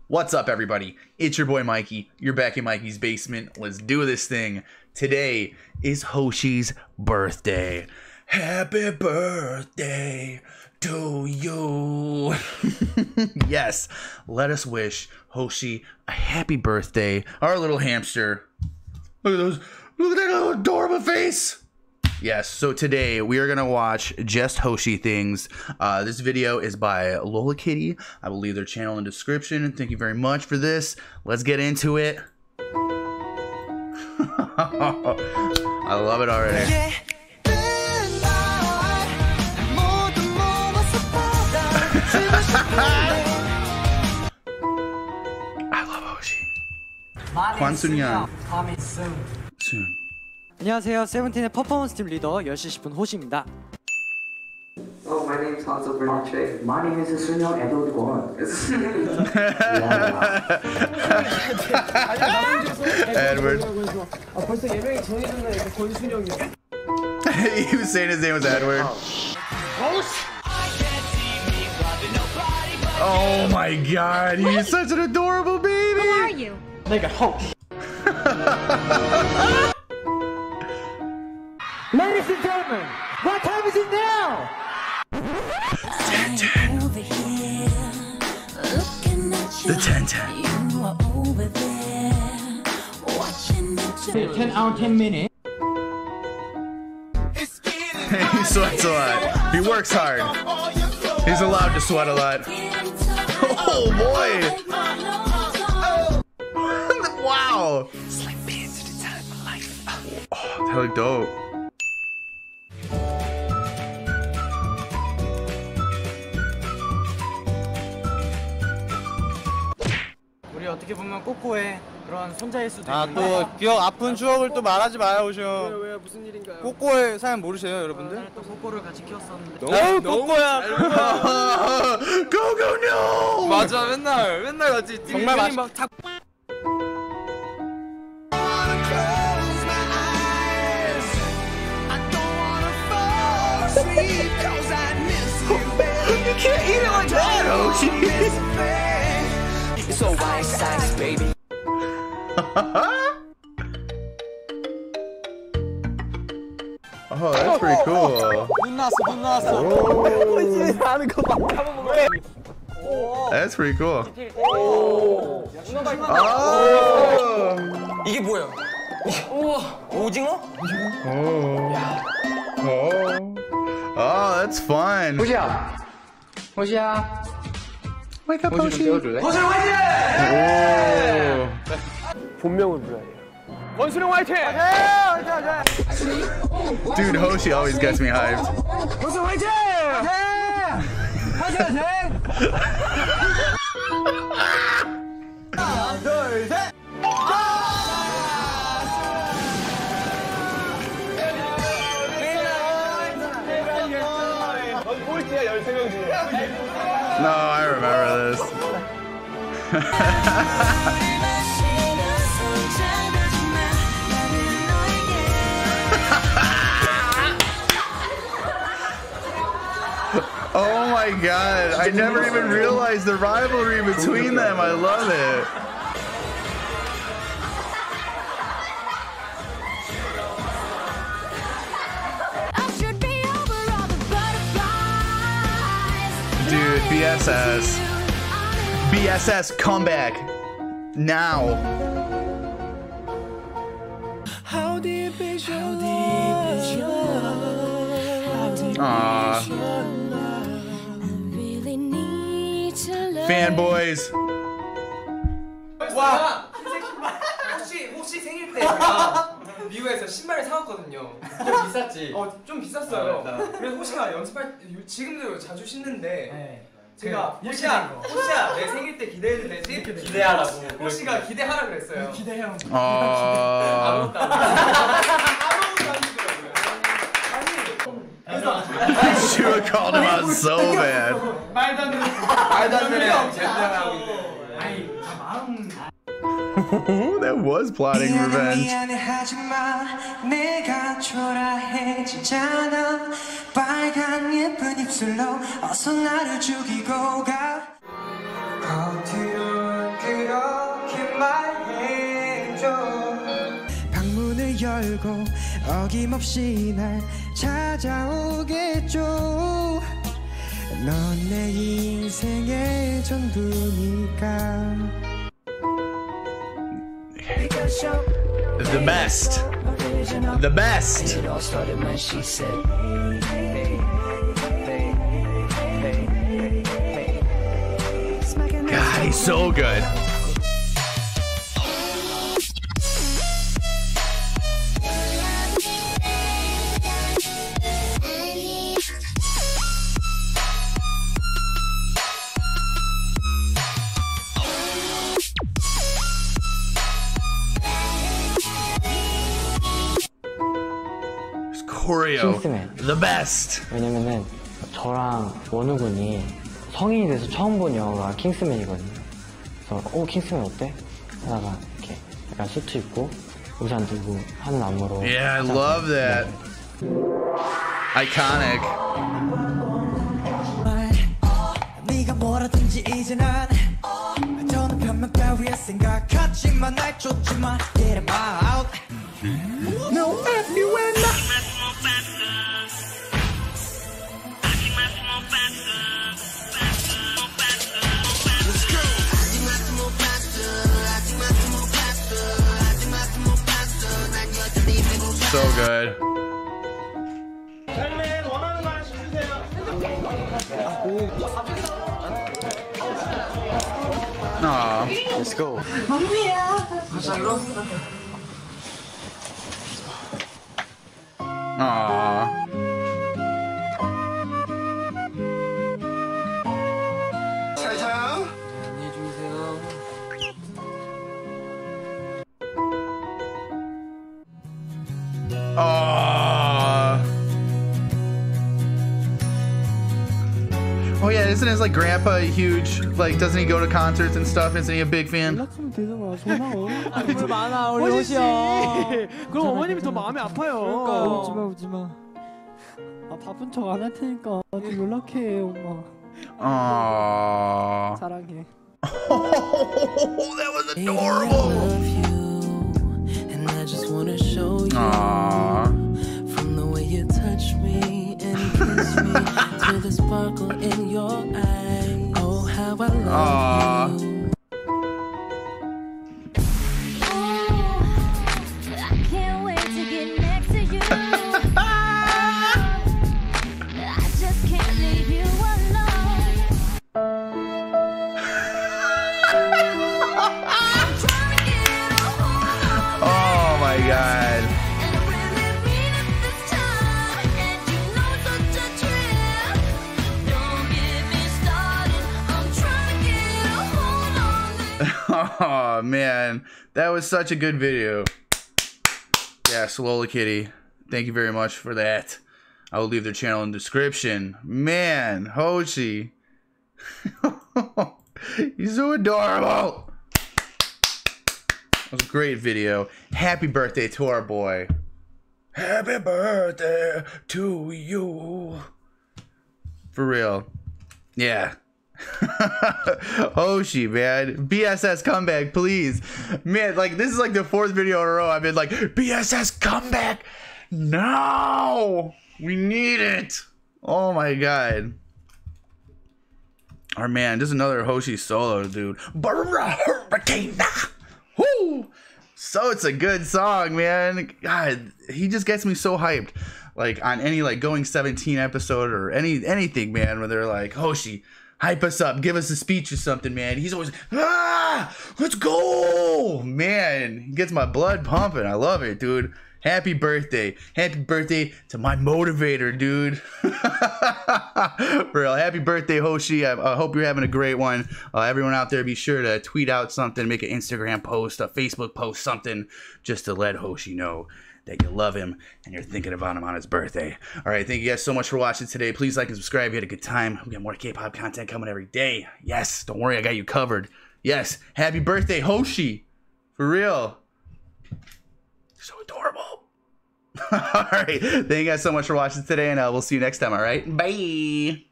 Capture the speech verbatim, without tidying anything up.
What's up, everybody? It's your boy Mikey. You're back in Mikey's basement. Let's do this thing. Today is Hoshi's birthday. Happy birthday to you. Yes, let us wish Hoshi a happy birthday. Our little hamster. Look at those. Look at that little adorable face. Yes, so today we are going to watch just Hoshi things. Uh, this video is by LoLiKitty. I will leave their channel in the description. Thank you very much for this. Let's get into it. I love it already. Yeah. I love Hoshi. 관순양. Coming soon. Soon. 안녕하세요. 세븐틴의 퍼포먼스 팀 리더 열 시 십 분 호시입니다. Oh, my name is also Bernard Trey. My name is Sunyo Edward Kwon. Edward. 아, 벌써 예명이 정해졌네. 이거 권순영이야. He was saying his name was Edward. Oh my god, he's such an adorable baby. Who are you? 내가 Hoshi. Ladies and gentlemen, what time is it now? ten ten. The ten ten. ten hour, ten minutes. He sweats a lot. He works hard. He's allowed to sweat a lot. Oh boy! Wow! It's like being to the time of life. Oh, that looked dope. 우리 어떻게 보면 꼬꼬의 그런 손자일 수도 아, 있는데 또 기억 아픈 추억을 또 말하지 마요, 오셔. 왜, 왜 무슨 일인가요? 꼬꼬의 사연 모르세요, 여러분들? 어, 또 꼬꼬를 같이 키웠었는데 너무 꼬꼬야. Go go no! 맞아, 맨날 맨날 같이 정말 맛. 막 다... You can't eat it like that, Hoshi. So white size, baby. Oh, that's pretty cool. 눈 났어, 눈 났어. 하는 거 봐. That's pretty cool. 오. Oh. 이게 뭐야? 우와, 오징어? Oh. Oh. Oh, that's fun. 호시야, 호시야. Wake up, Hoshi. 권순영 화이팅! 본명을 불러야 돼요. 권순영 화이팅! 화이팅! 화이팅! Dude, Hoshi always gets me hyped. 권순영 화이팅! 화이팅! 화이팅! 하나, 둘, 셋! 꼴찌야, 열세 명 중에. No, I remember this. Oh my god, I never even realized the rivalry between them. I love it. Dude, B S S. B S S comeback. Now. How deep is your love? Aww. Fanboys. 와! 혹시 혹시 생일 때 미국에서 신발을 사왔거든요. 좀 비쌌지? 어, 좀 비쌌어요. 그래서 호시가 연습할 때 지금도 자주 신는데 네. 제가 호시야, 호시야 내 생일 때 기대해도 되지? 기대하라고. 호시가 기대하라 그랬어요. 기대해요. 어. 아무것도 안 아무것도 안 주더라고요. 아니, 그래서 She would call him out so bad. 말도 안 되는 말도 안 되는 젠장하고 있네. 아이, 다 마음. That was plotting revenge. 내가 초라해지잖아. 빨간 예쁜 입술로 어서 나를 죽이고 가. 어디로 걸고 어김없이 날 찾아오겠죠. 넌 내 인생의 전부니까. The best. The best. God, he's so good. Choreo, 킹스맨. the best. 왜냐면은 저랑 원우 군이 성인이 돼서 처음 본 영화가 킹스맨이거든요. 그래서 오 킹스맨 어때? 하다가 이렇게 약간 수트 입고 우산 들고 하는 안무로. Yeah, I love that. Iconic. 네가 뭐라든지 이제 난 더는 변명 따위에 생각하지만 날 쫓지마. Get him out. No everywhere now. So good. Aw. Let's go. Aw. Aww. Oh yeah, isn't his like grandpa huge? Like, doesn't he go to concerts and stuff? Isn't he a big fan? 연락하면 되잖아. 전화 오. 눈물 많아 우리 호시야. 그럼 어머님이 더 마음이 아파요. 그러니까 울지마 울지마. 아 바쁜 척 안 할 테니까 좀 연락해 엄마. Aww. 사랑해. Oh, that was adorable. Aww. From the way you touch me and kiss me to the sparkle in your eyes. Oh, how I love Aww. you. I can't wait to get next to you. I just can't leave you alone. I'm trying to get a hold on. Oh my God. And I really mean it this time. And you know it's such a trip. Don't get me started. I'm trying to get a hold on. Oh man, that was such a good video. Yes, LoLiKitty, thank you very much for that. I will leave their channel in the description. Man, Hoshi. He's so adorable. That was a great video. Happy birthday to our boy. Happy birthday to you. For real. Yeah. Hoshi, man. B S S comeback, please. Man, like, this is like the fourth video in a row I've been like, B S S comeback. No. We need it. Oh my God. Our man, just another Hoshi solo, dude. Hurricane. Woo! So it's a good song, man. God, he just gets me so hyped. Like on any like Going seventeen episode or any anything, man, where they're like, Hoshi, hype us up, give us a speech or something, man. He's always, ah, let's go, man. He gets my blood pumping. I love it, dude. Happy birthday. Happy birthday to my motivator, dude. For real. Happy birthday, Hoshi. I, I hope you're having a great one. Uh, everyone out there, be sure to tweet out something, make an Instagram post, a Facebook post, something, just to let Hoshi know that you love him and you're thinking about him on his birthday. All right, thank you guys so much for watching today. Please like and subscribe. You had a good time. We got more K-pop content coming every day. Yes, don't worry, I got you covered. Yes, happy birthday, Hoshi. For real. So adorable. All right, thank you guys so much for watching today, and uh, we'll see you next time. All right, bye.